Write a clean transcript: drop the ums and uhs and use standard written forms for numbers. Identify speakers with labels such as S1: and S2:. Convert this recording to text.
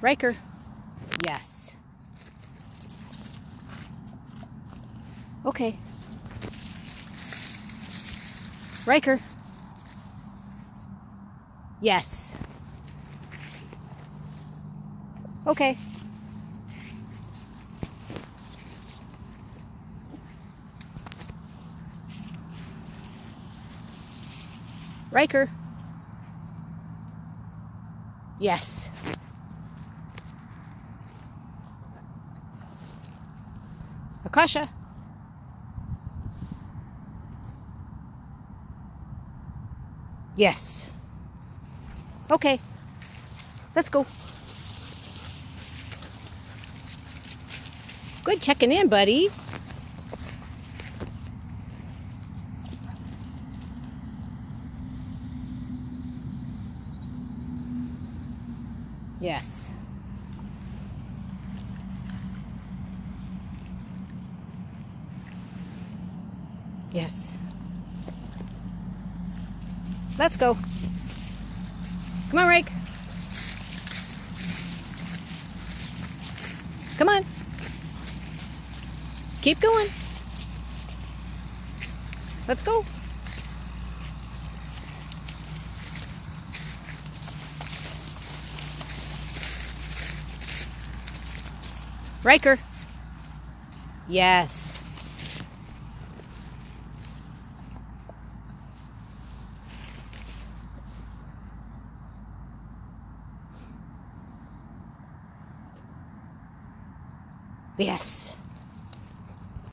S1: Ryker. Yes. Okay. Ryker. Yes. Okay. Ryker. Yes. Akasha. Yes. Okay. Let's go. Good checking in, buddy. Yes. Yes. Let's go. Come on, Ryker. Come on. Keep going. Let's go. Ryker. Yes. Yes.